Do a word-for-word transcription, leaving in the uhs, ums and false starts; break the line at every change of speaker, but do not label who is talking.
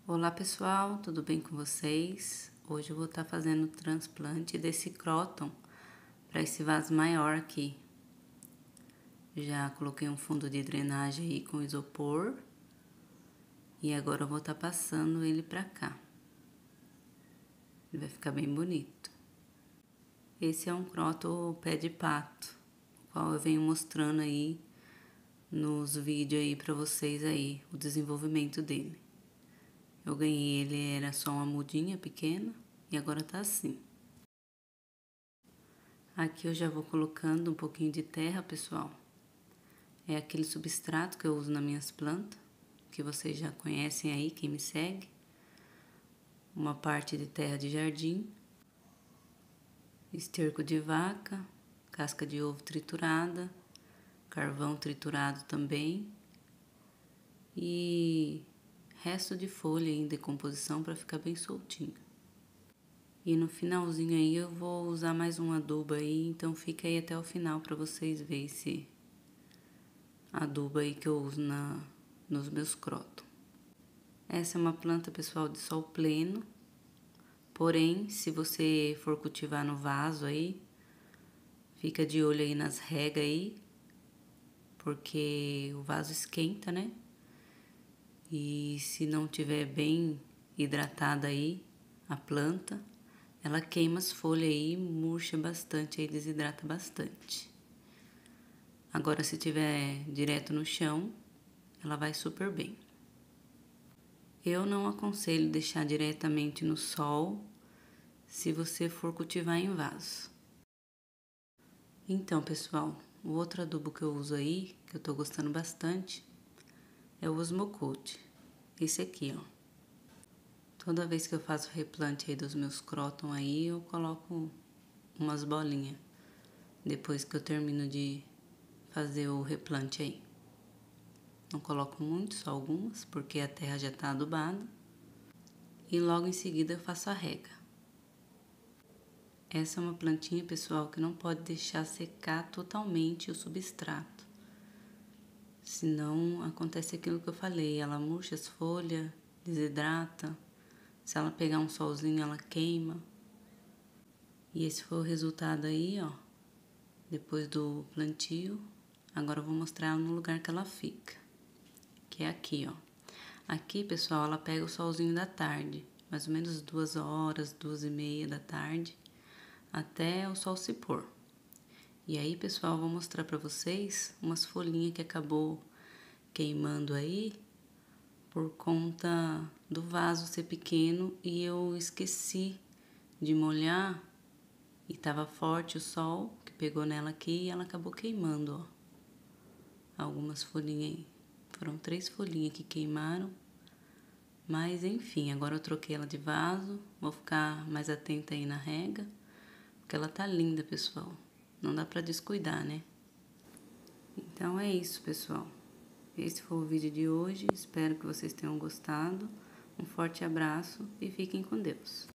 Olá pessoal, tudo bem com vocês? Hoje eu vou estar fazendo o transplante desse cróton para esse vaso maior aqui. Já coloquei um fundo de drenagem aí com isopor e agora eu vou estar passando ele para cá. Ele vai ficar bem bonito. Esse é um cróton pé de pato, o qual eu venho mostrando aí nos vídeos aí para vocês aí, o desenvolvimento dele. Eu ganhei ele, era só uma mudinha pequena e agora tá assim. Aqui eu já vou colocando um pouquinho de terra, pessoal. É aquele substrato que eu uso nas minhas plantas, que vocês já conhecem aí, quem me segue. Uma parte de terra de jardim, esterco de vaca, casca de ovo triturada, carvão triturado também e resto de folha em decomposição para ficar bem soltinho. E no finalzinho aí eu vou usar mais um adubo aí, então fica aí até o final para vocês verem esse adubo aí que eu uso na, nos meus crótons. Essa é uma planta, pessoal, de sol pleno, porém, se você for cultivar no vaso aí, fica de olho aí nas regas aí, porque o vaso esquenta, né? E se não tiver bem hidratada aí a planta, ela queima as folhas aí, murcha bastante aí, desidrata bastante. Agora, se tiver direto no chão, ela vai super bem. Eu não aconselho deixar diretamente no sol se você for cultivar em vaso. Então, pessoal, o outro adubo que eu uso aí, que eu tô gostando bastante, é o Osmocote. Esse aqui, ó. Toda vez que eu faço replante aí dos meus crótons aí, eu coloco umas bolinhas. Depois que eu termino de fazer o replante aí. Não coloco muito, só algumas, porque a terra já tá adubada. E logo em seguida eu faço a rega. Essa é uma plantinha, pessoal, que não pode deixar secar totalmente o substrato. Senão acontece aquilo que eu falei, ela murcha as folhas, desidrata. Se ela pegar um solzinho, ela queima. E esse foi o resultado aí, ó, depois do plantio. Agora eu vou mostrar ela no lugar que ela fica, que é aqui, ó. Aqui, pessoal, ela pega o solzinho da tarde, mais ou menos duas horas, duas e meia da tarde, até o sol se pôr. E aí, pessoal, eu vou mostrar pra vocês umas folhinhas que acabou queimando aí por conta do vaso ser pequeno e eu esqueci de molhar e tava forte o sol que pegou nela aqui e ela acabou queimando, ó. Algumas folhinhas aí. Foram três folhinhas que queimaram. Mas, enfim, agora eu troquei ela de vaso. Vou ficar mais atenta aí na rega. Porque ela tá linda, pessoal. Não dá pra descuidar, né? Então, é isso, pessoal. Esse foi o vídeo de hoje. Espero que vocês tenham gostado. Um forte abraço e fiquem com Deus.